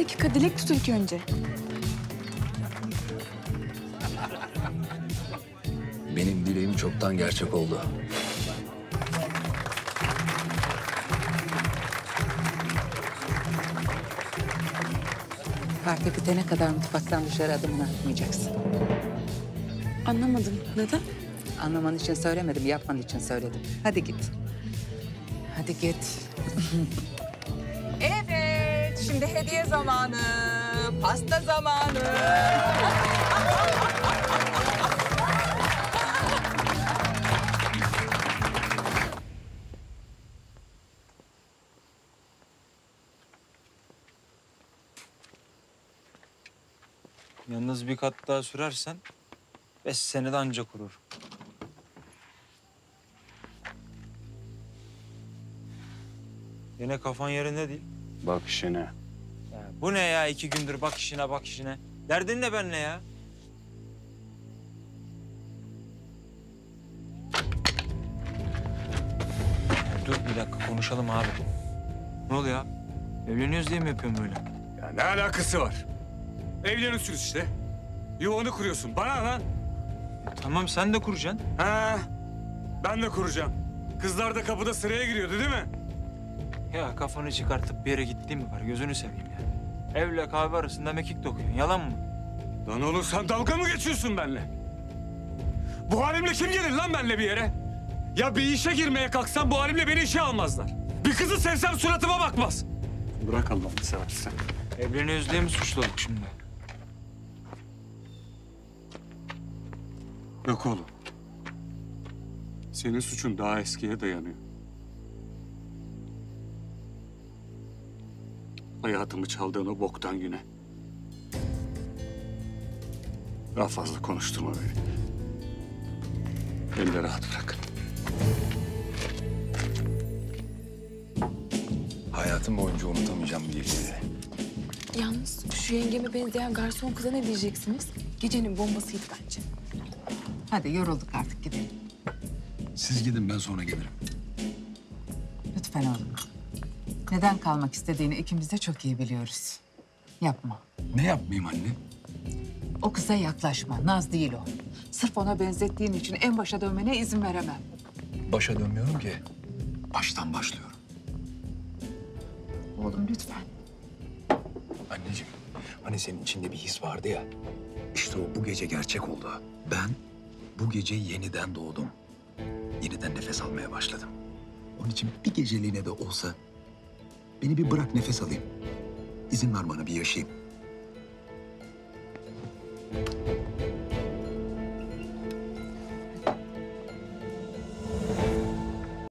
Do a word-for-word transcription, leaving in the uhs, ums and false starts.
dakika dilek tut ilk önce. Benim dileğim çoktan gerçek oldu. Parti bitene kadar mutfaktan dışarı adımını atmayacaksın. Anlamadım. Neden? Anlaman için söylemedim, yapman için söyledim. Hadi git. Hadi git. Evet, şimdi hediye zamanı, pasta zamanı. Yalnız bir kat daha sürersen beş senede anca kurur. Yine kafan yerinde değil. Bak işine. Ya bu ne ya iki gündür bak işine bak işine. Derdin ne benimle ya? Ya dur bir dakika konuşalım abi. Ne oluyor ya? Evleniyoruz diye mi yapıyorum böyle? Ya ne alakası var? Evleniyorsunuz işte. Yuvanı kuruyorsun. Bana lan. Tamam sen de kuracaksın. Ha, ben de kuracağım. Kızlar da kapıda sıraya giriyordu değil mi? Ya kafanı çıkartıp bir yere gittiğin mi var? Gözünü seveyim ya. Evle kahve arasında mekik dokuyorsun. Yalan mı? Lan oğlum sen dalga mı geçiyorsun benimle? Bu halimle kim gelir lan benimle bir yere? Ya bir işe girmeye kalksam bu halimle beni işe almazlar. Bir kızı sevsem suratıma bakmaz. Bırak Allah'ını seversen. Evleniyoruz diye mi suçlu olduk şimdi? Yok oğlum. Senin suçun daha eskiye dayanıyor. Hayatımı çaldığın o boktan güne. Daha fazla konuşturma beni. Beni de rahat bırak. Hayatım boyunca unutamayacağım bir geceydi. Yalnız şu yengeme benzeyen garson kıza ne diyeceksiniz? Gecenin bombasıydı bence. Hadi yorulduk artık gidelim. Siz gidin ben sonra gelirim. Lütfen oğlum. Neden kalmak istediğini ikimiz de çok iyi biliyoruz. Yapma. Ne yapmayayım anne? O kıza yaklaşma. Naz değil o. Sırf ona benzettiğin için en başa dönmene izin veremem. Başa dönmüyorum ki. Baştan başlıyorum. Oğlum lütfen. Anneciğim, hani senin içinde bir his vardı ya. İşte o bu gece gerçek oldu. Ben bu gece yeniden doğdum. Yeniden nefes almaya başladım. Onun için bir geceliğine de olsa beni bir bırak nefes alayım. İzin ver bana bir yaşayayım.